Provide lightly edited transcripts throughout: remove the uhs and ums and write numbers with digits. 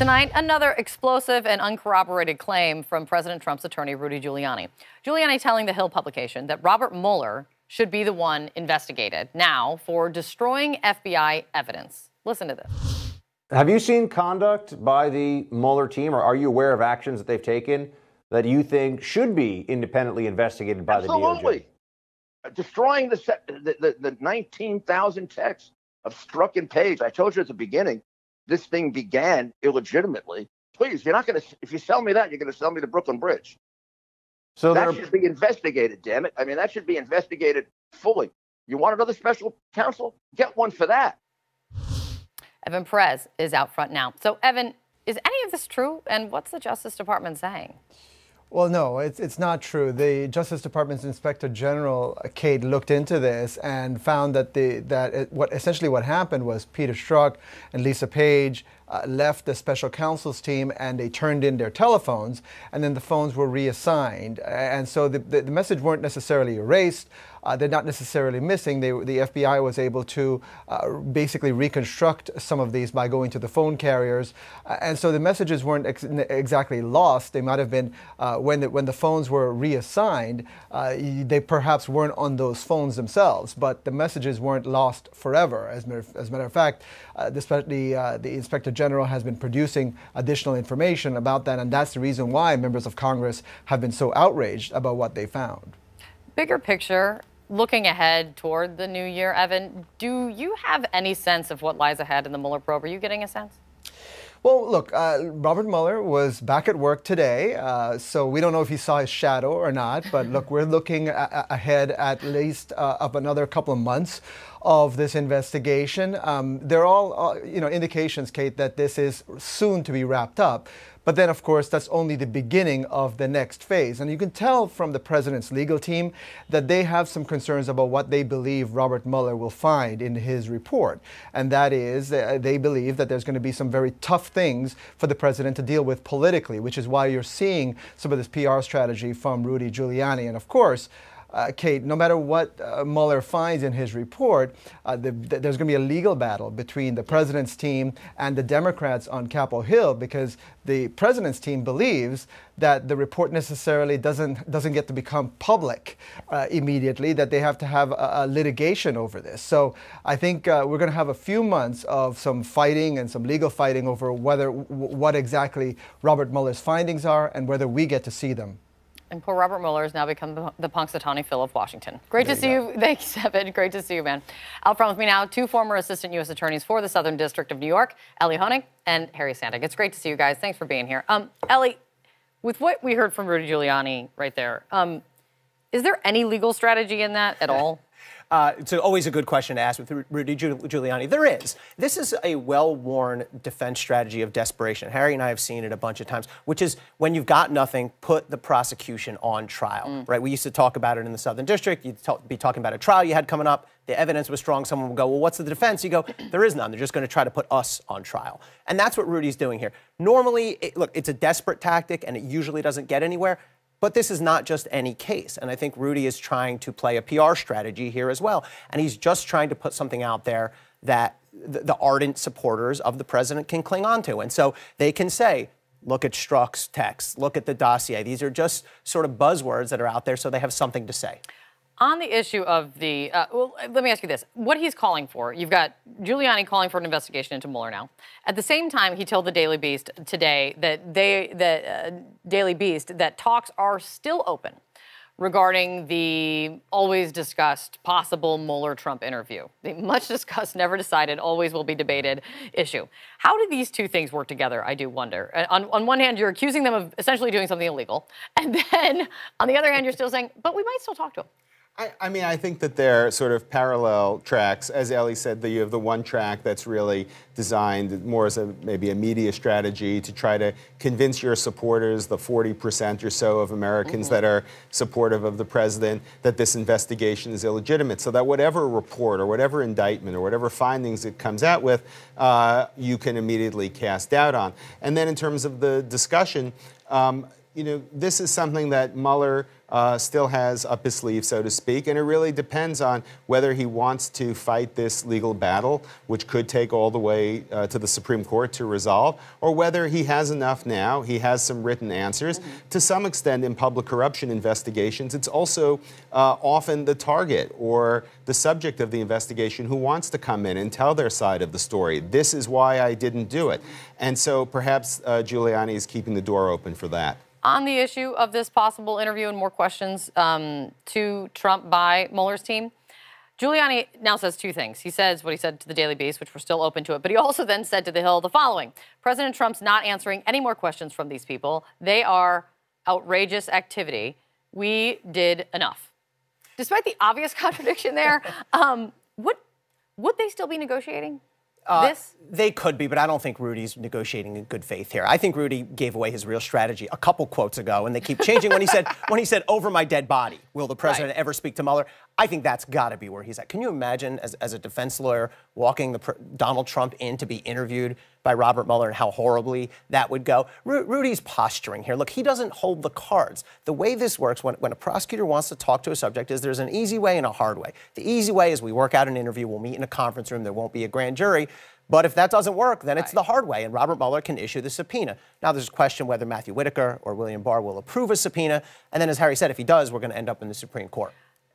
Tonight, another explosive and uncorroborated claim from President Trump's attorney, Rudy Giuliani. Giuliani telling the Hill publication that Robert Mueller should be the one investigated now for destroying FBI evidence. Listen to this. Have you seen conduct by the Mueller team, or are you aware of actions that they've taken that you think should be independently investigated by the DOJ? Absolutely. Destroying the 19,000 texts of Struck page. I told you at the beginning, this thing began illegitimately. Please, you're not going to, if you sell me that, you're going to sell me the Brooklyn Bridge. So that should be investigated, damn it. I mean, that should be investigated fully. You want another special counsel? Get one for that. Evan Perez is out front now. So, Evan, is any of this true? And what's the Justice Department saying? Well, no, it's not true. The Justice Department's Inspector General, Kate, looked into this and found that essentially what happened was Peter Strzok and Lisa Page left the special counsel's team and they turned in their telephones, and then the phones were reassigned. And so the message weren't necessarily erased. They're not necessarily missing. The FBI was able to basically reconstruct some of these by going to the phone carriers. And so the messages weren't exactly lost. They might have been, when the phones were reassigned, they perhaps weren't on those phones themselves, but the messages weren't lost forever. As a matter of fact, the Inspector General has been producing additional information about that, and that's the reason why members of Congress have been so outraged about what they found. Bigger picture, looking ahead toward the new year, Evan, do you have any sense of what lies ahead in the Mueller probe? Are you getting a sense? Well, look, Robert Mueller was back at work today, so we don't know if he saw his shadow or not, but look, we're looking ahead at least of another couple of months of this investigation. There are all indications, Kate, that this is soon to be wrapped up. But then, of course, that's only the beginning of the next phase. And you can tell from the president's legal team that they have some concerns about what they believe Robert Mueller will find in his report. And that is, they believe that there's going to be some very tough things for the president to deal with politically, which is why you're seeing some of this PR strategy from Rudy Giuliani. And of course, Kate, no matter what Mueller finds in his report, there's going to be a legal battle between the president's team and the Democrats on Capitol Hill, because the president's team believes that the report necessarily doesn't get to become public immediately, that they have to have a litigation over this. So I think we're going to have a few months of some fighting and some legal fighting over what exactly Robert Mueller's findings are and whether we get to see them. And poor Robert Mueller has now become the Punxsutawney Phil of Washington. Great to see you. Thanks, Evan. Great to see you, man. Out front with me now, two former assistant U.S. attorneys for the Southern District of New York, Ellie Honig and Harry Sandig. It's great to see you guys. Thanks for being here. Ellie, with what we heard from Rudy Giuliani right there, is there any legal strategy in that at all? It's always a good question to ask with Rudy Giuliani. There is. This is a well-worn defense strategy of desperation. Harry and I have seen it a bunch of times, which is when you've got nothing, put the prosecution on trial, right? We used to talk about it in the Southern District. You'd be talking about a trial you had coming up. The evidence was strong. Someone would go, well, what's the defense? You go, there is none. They're just going to try to put us on trial. And that's what Rudy's doing here. Normally, look, it's a desperate tactic, and it usually doesn't get anywhere. But this is not just any case. And I think Rudy is trying to play a PR strategy here as well. And he's just trying to put something out there that the ardent supporters of the president can cling on to. And so they can say, look at Strzok's text, look at the dossier. These are just sort of buzzwords that are out there, so they have something to say. On the issue of the, well, let me ask you this. What he's calling for, you've got Giuliani calling for an investigation into Mueller now. At the same time, he told the Daily Beast today that Daily Beast that talks are still open regarding the always discussed possible Mueller-Trump interview. The much discussed, never decided, always will be debated issue. How do these two things work together, I do wonder. On one hand, you're accusing them of essentially doing something illegal. And then, on the other hand, you're still saying, but we might still talk to him. I mean, I think that they're sort of parallel tracks. As Ellie said, you have the one track that's really designed more as maybe a media strategy to try to convince your supporters, the 40% or so of Americans that are supportive of the president, that this investigation is illegitimate. So that whatever report or whatever indictment or whatever findings it comes out with, you can immediately cast doubt on. And then in terms of the discussion, this is something that Mueller still has up his sleeve, so to speak, and it really depends on whether he wants to fight this legal battle, which could take all the way to the Supreme Court to resolve, or whether he has enough now, he has some written answers. To some extent, in public corruption investigations, it's also often the target or the subject of the investigation who wants to come in and tell their side of the story. This is why I didn't do it. And so perhaps Giuliani is keeping the door open for that. On the issue of this possible interview and more questions to Trump by Mueller's team, Giuliani now says two things. He says what he said to the Daily Beast, which we're still open to it, but he also then said to The Hill the following: President Trump's not answering any more questions from these people. They are outrageous activity. We did enough. Despite the obvious contradiction there, would they still be negotiating this? They could be, but I don't think Rudy's negotiating in good faith here. I think Rudy gave away his real strategy a couple quotes ago, and they keep changing. When he said, "Over my dead body, will the president ever speak to Mueller?" I think that's got to be where he's at. Can you imagine, as a defense lawyer, walking Donald Trump in to be interviewed by Robert Mueller and how horribly that would go? Rudy's posturing here. Look, he doesn't hold the cards. The way this works, when a prosecutor wants to talk to a subject, is there's an easy way and a hard way. The easy way is we work out an interview, we'll meet in a conference room, there won't be a grand jury. But if that doesn't work, then it's the hard way, and Robert Mueller can issue the subpoena. Now, there's a question whether Matthew Whitaker or William Barr will approve a subpoena, and then, as Harry said, if he does, we're going to end up in the Supreme Court.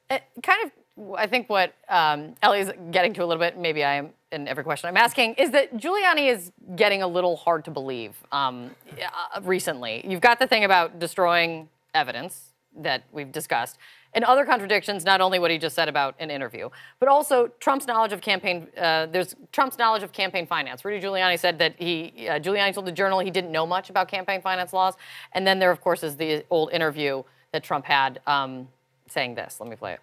I think what Ellie's getting to a little bit, maybe I am in every question I'm asking, is that Giuliani is getting a little hard to believe recently. You've got the thing about destroying evidence that we've discussed, and other contradictions, not only what he just said about an interview, but also Trump's knowledge of campaign, there's Trump's knowledge of campaign finance. Rudy Giuliani said that Giuliani told the Journal he didn't know much about campaign finance laws. And then there, of course, is the old interview that Trump had saying this. Let me play it.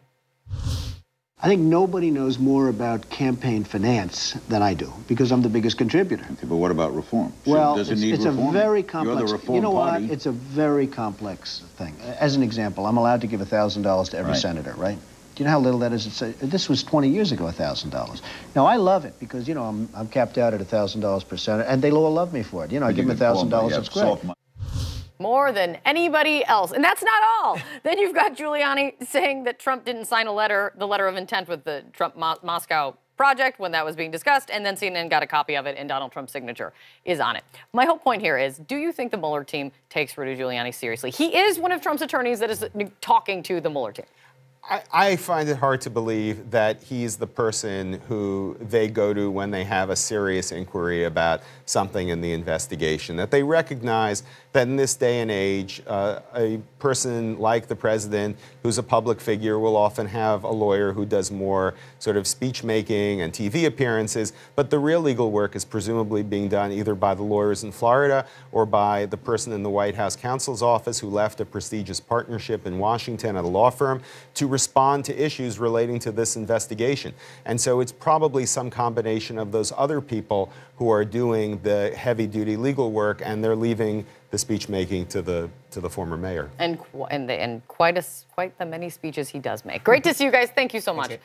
I think nobody knows more about campaign finance than I do, because I'm the biggest contributor. Okay, but what about reform? Well, does it need it's reform? A very complex. You're the reform you know party. what? It's a very complex thing. As an example, I'm allowed to give $1,000 to every senator, right? Do you know how little that is? This was 20 years ago, $1,000. Now, I love it because, I'm capped out at $1,000 per senator, and they all love me for it. I give them $1,000, it's great. More than anybody else. And that's not all. Then you've got Giuliani saying that Trump didn't sign the letter of intent with the Trump Moscow project when that was being discussed, and then CNN got a copy of it and Donald Trump's signature is on it. My whole point here is, do you think the Mueller team takes Rudy Giuliani seriously? He is one of Trump's attorneys that is talking to the Mueller team. I find it hard to believe that he's the person who they go to when they have a serious inquiry about something in the investigation, that they recognize that in this day and age, a person like the president, who's a public figure, will often have a lawyer who does more sort of speech-making and TV appearances, but the real legal work is presumably being done either by the lawyers in Florida or by the person in the White House counsel's office who left a prestigious partnership in Washington at a law firm to respond to issues relating to this investigation. And so it's probably some combination of those other people who are doing the heavy-duty legal work, and they're leaving the speech-making to the former mayor. And quite the many speeches he does make. Great to see you guys. Thank you so much.